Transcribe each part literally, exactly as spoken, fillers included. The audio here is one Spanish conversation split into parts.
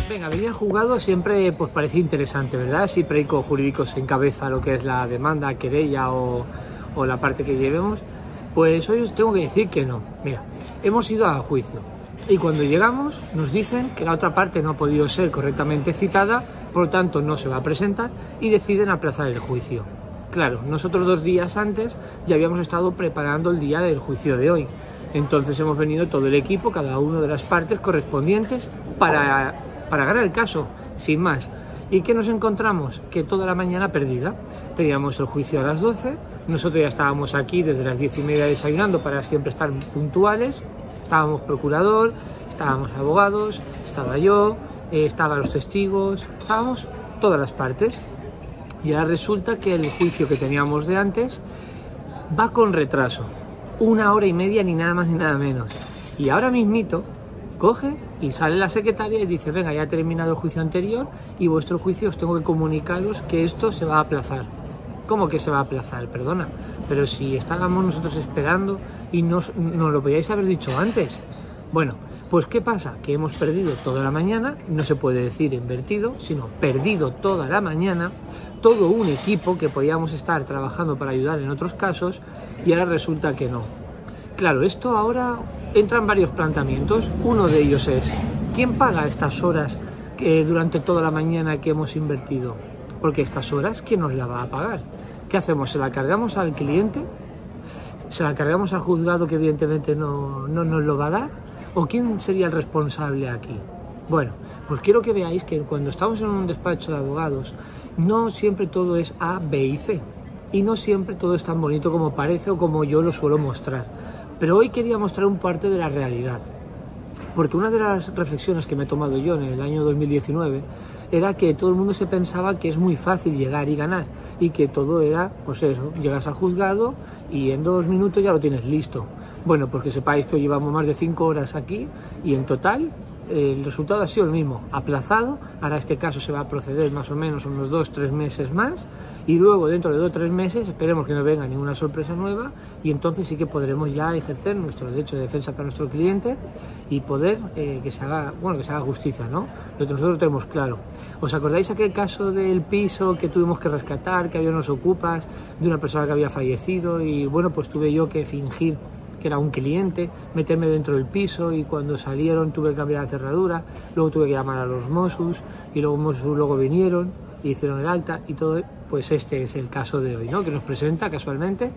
Venga, venir al juzgado siempre pues parece interesante, ¿verdad? Si Perico Jurídicos encabeza lo que es la demanda, querella o, o la parte que llevemos, pues hoy os tengo que decir que no. Mira, hemos ido a juicio y cuando llegamos nos dicen que la otra parte no ha podido ser correctamente citada, por lo tanto no se va a presentar y deciden aplazar el juicio. Claro, nosotros dos días antes ya habíamos estado preparando el día del juicio de hoy. Entonces hemos venido todo el equipo, cada una de las partes correspondientes para, para ganar el caso, sin más. ¿Y qué nos encontramos? Que toda la mañana perdida. Teníamos el juicio a las doce, nosotros ya estábamos aquí desde las diez y media desayunando para siempre estar puntuales. Estábamos procurador, estábamos abogados, estaba yo, eh, estaban los testigos, estábamos todas las partes. Y ahora resulta que el juicio que teníamos de antes va con retraso. Una hora y media, ni nada más ni nada menos. Y ahora mismito coge y sale la secretaria y dice: venga, ya ha terminado el juicio anterior y vuestro juicio os tengo que comunicaros que esto se va a aplazar. ¿Cómo que se va a aplazar? Perdona, pero si estábamos nosotros esperando y nos, nos lo podíais haber dicho antes. Bueno, pues ¿qué pasa? Que hemos perdido toda la mañana, no se puede decir invertido, sino perdido toda la mañana, todo un equipo que podíamos estar trabajando para ayudar en otros casos y ahora resulta que no. Claro, esto ahora entran varios planteamientos. Uno de ellos es: ¿quién paga estas horas que durante toda la mañana que hemos invertido? Porque estas horas, ¿quién nos la va a pagar? ¿Qué hacemos? ¿Se la cargamos al cliente? ¿Se la cargamos al juzgado que evidentemente no, no nos lo va a dar? ¿O quién sería el responsable aquí? Bueno, pues quiero que veáis que cuando estamos en un despacho de abogados no siempre todo es A, B y C. Y no siempre todo es tan bonito como parece o como yo lo suelo mostrar. Pero hoy quería mostrar un parte de la realidad. Porque una de las reflexiones que me he tomado yo en el año dos mil diecinueve era que todo el mundo se pensaba que es muy fácil llegar y ganar. Y que todo era, pues eso, llegas al juzgado y en dos minutos ya lo tienes listo. Bueno, pues que sepáis que hoy llevamos más de cinco horas aquí y en total el resultado ha sido el mismo, aplazado. Ahora este caso se va a proceder más o menos unos dos, tres meses más y luego dentro de dos o tres meses esperemos que no venga ninguna sorpresa nueva y entonces sí que podremos ya ejercer nuestro derecho de defensa para nuestro cliente y poder eh, que se haga, bueno, que se haga justicia, ¿no? Lo que nosotros tenemos claro. ¿Os acordáis aquel caso del piso que tuvimos que rescatar, que había unos ocupas de una persona que había fallecido y bueno, pues tuve yo que fingir que era un cliente, meterme dentro del piso y cuando salieron tuve que cambiar la cerradura, luego tuve que llamar a los Mossos y luego Mossos luego vinieron y hicieron el alta y todo, pues este es el caso de hoy, ¿no? Que nos presenta casualmente.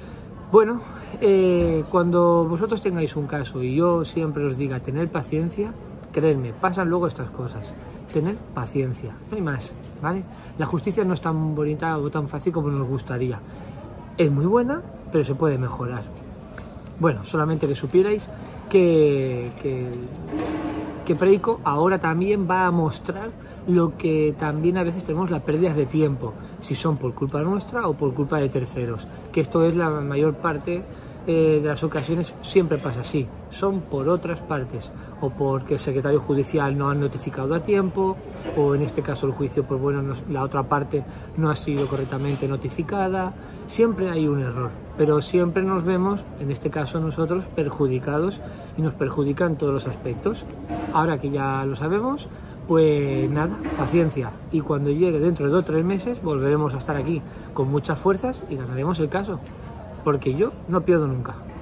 Bueno, eh, cuando vosotros tengáis un caso y yo siempre os diga tener paciencia, creedme, pasan luego estas cosas. Tener paciencia, no hay más, ¿vale? La justicia no es tan bonita o tan fácil como nos gustaría. Es muy buena, pero se puede mejorar. Bueno, solamente que supierais que, que, que Perico ahora también va a mostrar lo que también a veces tenemos las pérdidas de tiempo, si son por culpa nuestra o por culpa de terceros, que esto es la mayor parte eh, de las ocasiones, siempre pasa así, son por otras partes, o porque el secretario judicial no ha notificado a tiempo, o en este caso el juicio, pues bueno, nos, la otra parte no ha sido correctamente notificada, siempre hay un error, pero siempre nos vemos, en este caso nosotros, perjudicados y nos perjudican todos los aspectos. Ahora que ya lo sabemos, pues nada, paciencia, y cuando llegue dentro de dos o tres meses volveremos a estar aquí con muchas fuerzas y ganaremos el caso, porque yo no pierdo nunca.